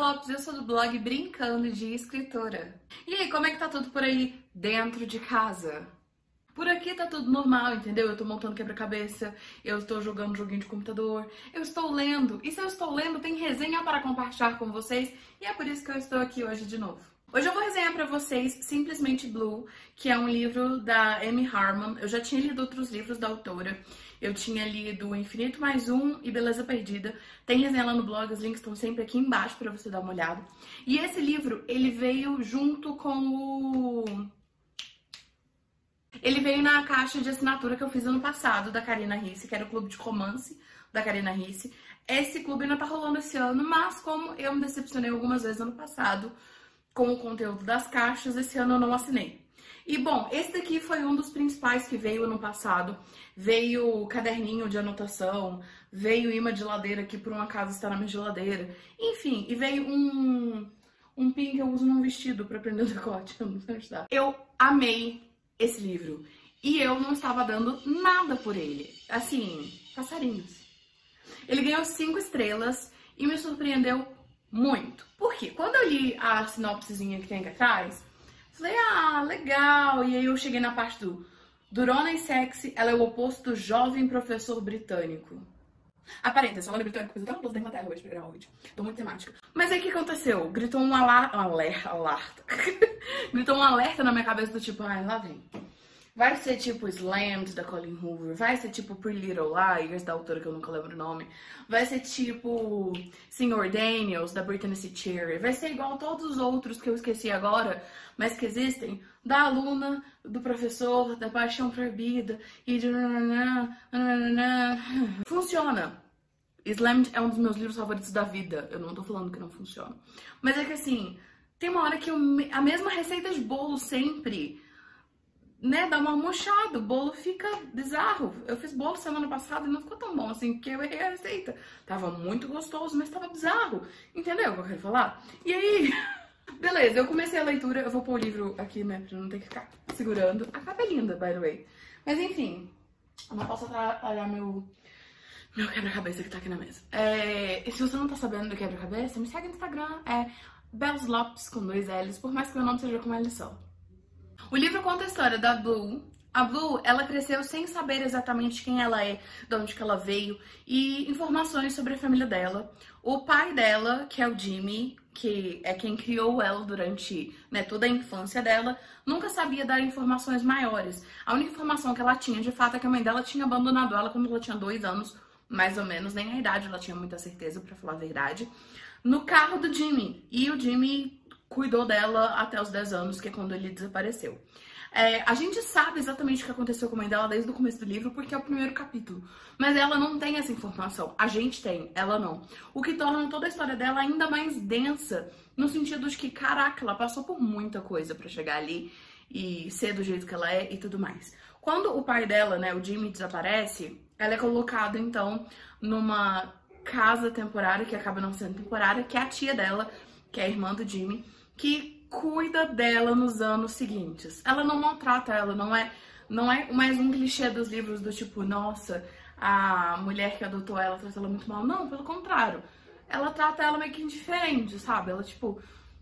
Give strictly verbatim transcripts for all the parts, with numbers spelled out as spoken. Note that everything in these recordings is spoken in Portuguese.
Lopes, eu sou do blog Brincando de Escritora. E aí, como é que tá tudo por aí dentro de casa? Por aqui tá tudo normal, entendeu? Eu tô montando quebra-cabeça, eu estou jogando joguinho de computador, eu estou lendo. E se eu estou lendo, tem resenha para compartilhar com vocês, e é por isso que eu estou aqui hoje de novo. Hoje eu vou resenhar pra vocês Simplesmente Blue, que é um livro da Amy Harmon. Eu já tinha lido outros livros da autora. Eu tinha lido Infinito Mais Um e Beleza Perdida. Tem resenha lá no blog, os links estão sempre aqui embaixo pra você dar uma olhada. E esse livro, ele veio junto com o... Ele veio na caixa de assinatura que eu fiz ano passado, da Karina Risse, que era o clube de romance da Karina Risse. Esse clube ainda tá rolando esse ano, mas como eu me decepcionei algumas vezes ano passado com o conteúdo das caixas, esse ano eu não assinei. E bom, esse daqui foi um dos principais que veio ano passado. Veio caderninho de anotação, veio imã de geladeira, que por um acaso está na minha geladeira. Enfim, e veio um, um pin que eu uso num vestido pra prender o decote. Eu não sei onde tá. Eu amei esse livro. E eu não estava dando nada por ele. Assim, passarinhos. Ele ganhou cinco estrelas e me surpreendeu muito. Por quê? Quando eu li a sinopsezinha que tem aqui atrás, falei, ah, legal. E aí eu cheguei na parte do Durona e Sexy, ela é o oposto do jovem professor britânico. Aparenta, só falando britânico, mas eu tava dentro da tela hoje pra gravar o vídeo. Tô muito temática. Mas aí o que aconteceu? Gritou um alarta. Um alerta. alerta. Gritou um alerta na minha cabeça do tipo, ai, lá vem. Vai ser tipo Slammed, da Colleen Hoover. Vai ser tipo Pretty Little Liars, da autora que eu nunca lembro o nome. Vai ser tipo senhor Daniels, da Brittany C. Cherry. Vai ser igual a todos os outros que eu esqueci agora, mas que existem. Da aluna, do professor, da paixão proibida e de... Funciona. Slammed é um dos meus livros favoritos da vida. Eu não tô falando que não funciona. Mas é que assim, tem uma hora que eu... a mesma receita de bolo sempre... né, dá uma murchada, o bolo fica bizarro. Eu fiz bolo semana passada e não ficou tão bom assim, porque eu errei a receita. Tava muito gostoso, mas tava bizarro. Entendeu o que eu quero falar? E aí, beleza, eu comecei a leitura, eu vou pôr o livro aqui, né, pra não ter que ficar segurando. A capa é linda, by the way. Mas enfim, eu não posso atrapalhar meu, meu quebra-cabeça que tá aqui na mesa. É, e se você não tá sabendo do quebra-cabeça, me segue no Instagram, é Bells Lopes com dois L's, por mais que meu nome seja com L só. O livro conta a história da Blue. A Blue, ela cresceu sem saber exatamente quem ela é, de onde que ela veio, e informações sobre a família dela. O pai dela, que é o Jimmy, que é quem criou ela durante, né, toda a infância dela, nunca sabia dar informações maiores. A única informação que ela tinha, de fato, é que a mãe dela tinha abandonado ela quando ela tinha dois anos, mais ou menos, nem a idade ela tinha muita certeza, pra falar a verdade, no carro do Jimmy. E o Jimmy cuidou dela até os dez anos, que é quando ele desapareceu. É, a gente sabe exatamente o que aconteceu com a mãe dela desde o começo do livro, porque é o primeiro capítulo. Mas ela não tem essa informação. A gente tem, ela não. O que torna toda a história dela ainda mais densa, no sentido de que, caraca, ela passou por muita coisa pra chegar ali e ser do jeito que ela é e tudo mais. Quando o pai dela, né, o Jimmy, desaparece, ela é colocada, então, numa casa temporária, que acaba não sendo temporária, que é a tia dela, que é a irmã do Jimmy, que cuida dela nos anos seguintes. Ela não maltrata ela, não é, não é mais um clichê dos livros do tipo, nossa, a mulher que adotou ela trata ela muito mal. Não, pelo contrário. Ela trata ela meio que indiferente, sabe? Ela, tipo,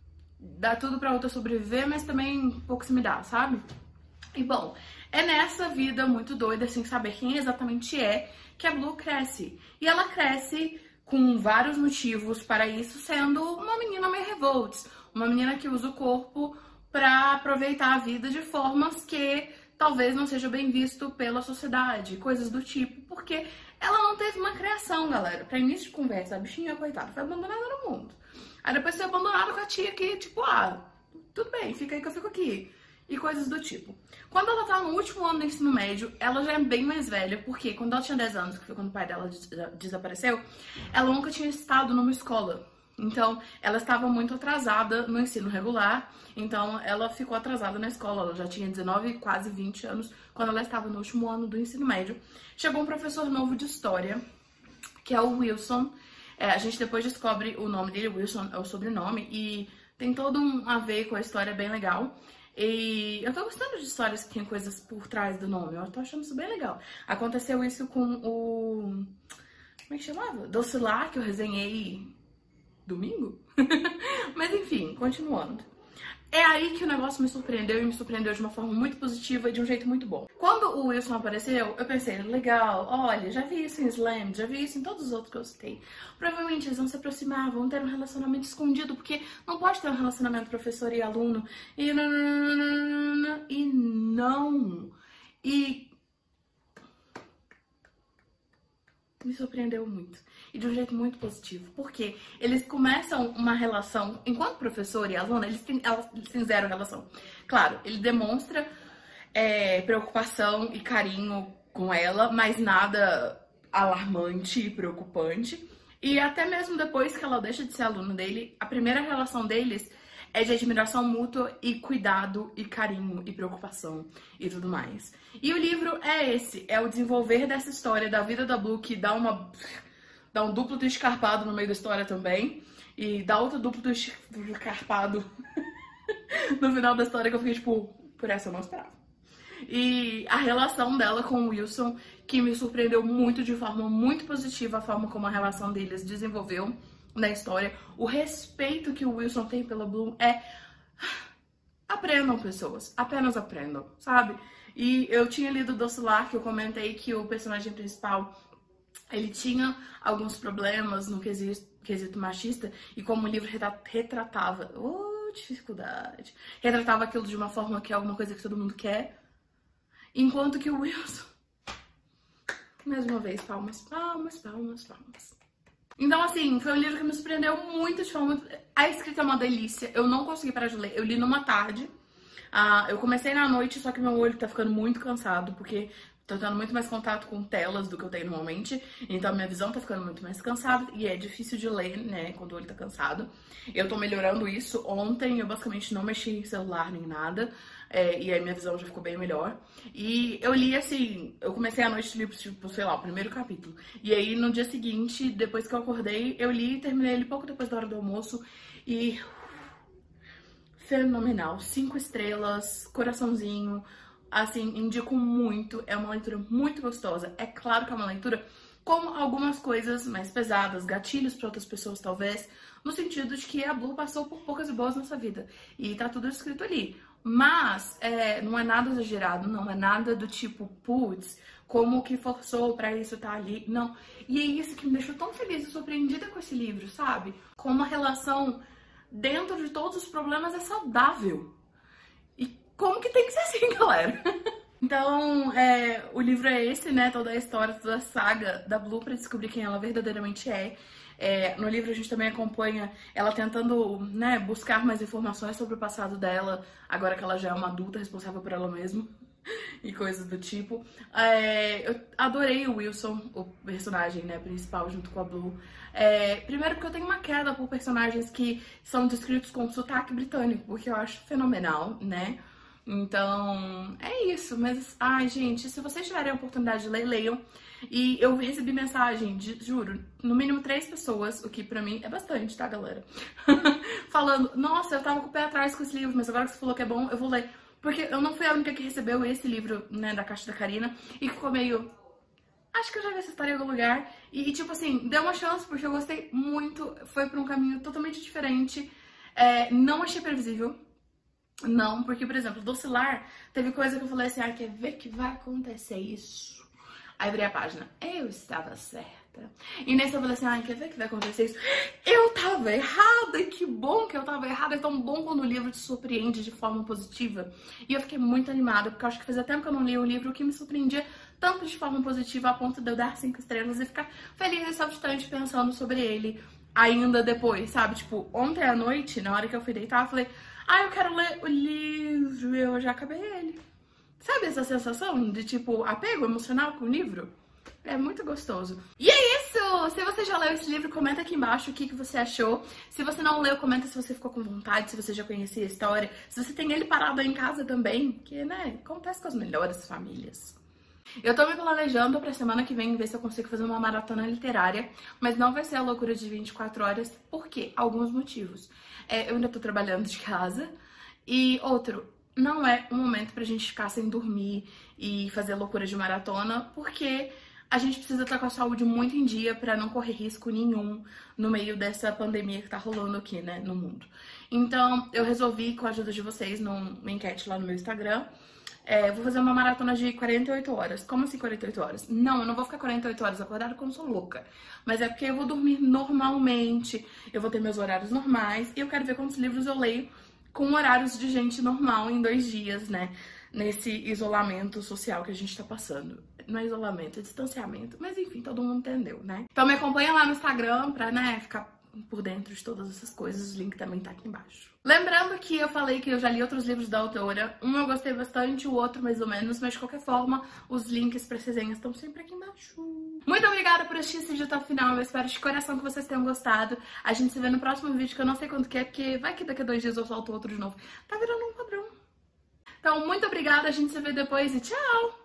dá tudo pra outra sobreviver, mas também pouco se me dá, sabe? E bom, é nessa vida muito doida, sem saber quem exatamente é, que a Blue cresce. E ela cresce com vários motivos para isso, sendo uma menina meio revolts. Uma menina que usa o corpo pra aproveitar a vida de formas que talvez não seja bem visto pela sociedade, coisas do tipo, porque ela não teve uma criação, galera. Pra início de conversa, a bichinha, coitada, foi abandonada no mundo. Aí depois foi abandonada com a tia que, tipo, ah, tudo bem, fica aí que eu fico aqui. E coisas do tipo. Quando ela tá no último ano do ensino médio, ela já é bem mais velha, porque quando ela tinha dez anos, que foi quando o pai dela des desapareceu, ela nunca tinha estado numa escola. Então, ela estava muito atrasada no ensino regular, então ela ficou atrasada na escola. Ela já tinha dezenove, quase vinte anos, quando ela estava no último ano do ensino médio. Chegou um professor novo de história, que é o Wilson. É, a gente depois descobre o nome dele, Wilson é o sobrenome, e tem todo um a ver com a história bem legal. E eu tô gostando de histórias que tem coisas por trás do nome, eu tô achando isso bem legal. Aconteceu isso com o... como é que chamava? Docilar, que eu resenhei domingo? Mas enfim, continuando. É aí que o negócio me surpreendeu e me surpreendeu de uma forma muito positiva e de um jeito muito bom. Quando o Wilson apareceu, eu pensei, legal, olha, já vi isso em Slam, já vi isso em todos os outros que eu citei. Provavelmente eles vão se aproximar, vão ter um relacionamento escondido, porque não pode ter um relacionamento professor e aluno. E não. E não. E me surpreendeu muito. E de um jeito muito positivo. Porque eles começam uma relação, enquanto professor e aluna, eles têm, eles têm zero relação. Claro, ele demonstra é, preocupação e carinho com ela, mas nada alarmante e preocupante. E até mesmo depois que ela deixa de ser aluna dele, a primeira relação deles é de admiração mútua e cuidado e carinho e preocupação e tudo mais. E o livro é esse, é o desenvolver dessa história da vida da Blue, que dá uma dá um duplo twist escarpado no meio da história também, e dá outro duplo twist escarpado no final da história que eu fiquei tipo, por essa eu não esperava. E a relação dela com o Wilson, que me surpreendeu muito de forma muito positiva, a forma como a relação deles desenvolveu na história. O respeito que o Wilson tem pela Bloom é... Aprendam, pessoas. Apenas aprendam, sabe? E eu tinha lido Docilar, que eu comentei que o personagem principal, ele tinha alguns problemas no quesito, quesito machista, e como o livro retratava... Oh, dificuldade! Retratava aquilo de uma forma que é alguma coisa que todo mundo quer. Enquanto que o Wilson... Mais uma vez, palmas, palmas, palmas, palmas. Então, assim, foi um livro que me surpreendeu muito de forma... A escrita é uma delícia, eu não consegui parar de ler. Eu li numa tarde, uh, eu comecei na noite, só que meu olho tá ficando muito cansado, porque tô tendo muito mais contato com telas do que eu tenho normalmente, então minha visão tá ficando muito mais cansada, e é difícil de ler, né, quando o olho tá cansado. Eu tô melhorando isso. Ontem eu basicamente não mexi em celular nem nada, é, e aí minha visão já ficou bem melhor. E eu li assim, eu comecei a noite, li, tipo, sei lá, o primeiro capítulo. E aí no dia seguinte, depois que eu acordei, eu li e terminei ele pouco depois da hora do almoço. E... fenomenal. Cinco estrelas, coraçãozinho. Assim, indico muito. É uma leitura muito gostosa. É claro que é uma leitura com algumas coisas mais pesadas, gatilhos para outras pessoas talvez, no sentido de que a Blue passou por poucas e boas nessa vida. E tá tudo escrito ali. Mas é, não é nada exagerado, não é nada do tipo, putz, como que forçou pra isso tá ali, não. E é isso que me deixou tão feliz e surpreendida com esse livro, sabe? Como a relação dentro de todos os problemas é saudável. E como que tem que ser assim, galera? Então, é, o livro é esse, né? Toda a história, toda a saga da Blue pra descobrir quem ela verdadeiramente é. É, no livro a gente também acompanha ela tentando, né, buscar mais informações sobre o passado dela, agora que ela já é uma adulta responsável por ela mesma e coisas do tipo. É, eu adorei o Wilson, o personagem, né, principal, junto com a Blue. É, primeiro porque eu tenho uma queda por personagens que são descritos com sotaque britânico, porque eu acho fenomenal, né? Então, é isso. Mas, ai, gente, se vocês tiverem a oportunidade de ler, leiam. E eu recebi mensagem de, juro, no mínimo três pessoas, o que pra mim é bastante, tá, galera? Falando, nossa, eu tava com o pé atrás com esse livro, mas agora que você falou que é bom, eu vou ler. Porque eu não fui a única que recebeu esse livro, né, da Caixa da Karina, e ficou meio... Acho que eu já vi essa história em algum lugar. E, tipo assim, deu uma chance, porque eu gostei muito. Foi pra um caminho totalmente diferente. É, não achei previsível. Não, porque, por exemplo, Docilar, teve coisa que eu falei assim, ah, quer ver que vai acontecer isso? Aí virei a página, eu estava certa. E nesse eu falei assim, ah, quer ver que vai acontecer isso? Eu tava errada, e que bom que eu tava errada. É tão bom quando o livro te surpreende de forma positiva. E eu fiquei muito animada, porque eu acho que fazia tempo que eu não li um livro que me surpreendia tanto de forma positiva, a ponto de eu dar cinco estrelas e ficar feliz e saltitante pensando sobre ele ainda depois, sabe? Tipo, ontem à noite, na hora que eu fui deitar, eu falei, ah, eu quero ler o livro, eu já acabei ele. Sabe essa sensação de, tipo, apego emocional com o livro? É muito gostoso. E é isso! Se você já leu esse livro, comenta aqui embaixo o que, que você achou. Se você não leu, comenta se você ficou com vontade, se você já conhecia a história. Se você tem ele parado aí em casa também, que, né, acontece com as melhores famílias. Eu tô me planejando pra semana que vem ver se eu consigo fazer uma maratona literária, mas não vai ser a loucura de vinte e quatro horas, por quê? Alguns motivos. É, eu ainda tô trabalhando de casa, e outro, não é um momento pra gente ficar sem dormir e fazer loucura de maratona, porque a gente precisa estar com a saúde muito em dia pra não correr risco nenhum no meio dessa pandemia que tá rolando aqui, né, no mundo. Então, eu resolvi, com a ajuda de vocês, numa enquete lá no meu Instagram, é, vou fazer uma maratona de quarenta e oito horas. Como assim quarenta e oito horas? Não, eu não vou ficar quarenta e oito horas acordada como sou louca. Mas é porque eu vou dormir normalmente, eu vou ter meus horários normais e eu quero ver quantos livros eu leio com horários de gente normal em dois dias, né? Nesse isolamento social que a gente tá passando. Não é isolamento, é distanciamento. Mas enfim, todo mundo entendeu, né? Então me acompanha lá no Instagram pra, né, ficar por dentro de todas essas coisas. O link também tá aqui embaixo. Lembrando que eu falei que eu já li outros livros da autora. Um eu gostei bastante, o outro mais ou menos. Mas de qualquer forma, os links para as resenhas estão sempre aqui embaixo. Muito obrigada por assistir esse vídeo até o final. Eu espero de coração que vocês tenham gostado. A gente se vê no próximo vídeo, que eu não sei quando que é, porque vai que daqui a dois dias eu solto outro de novo. Tá virando um padrão. Então, muito obrigada. A gente se vê depois e tchau!